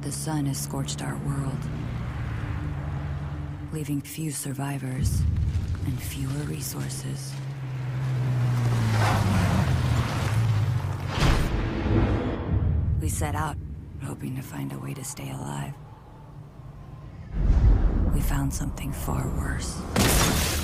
The sun has scorched our world, leaving few survivors and fewer resources. We set out, hoping to find a way to stay alive. We found something far worse.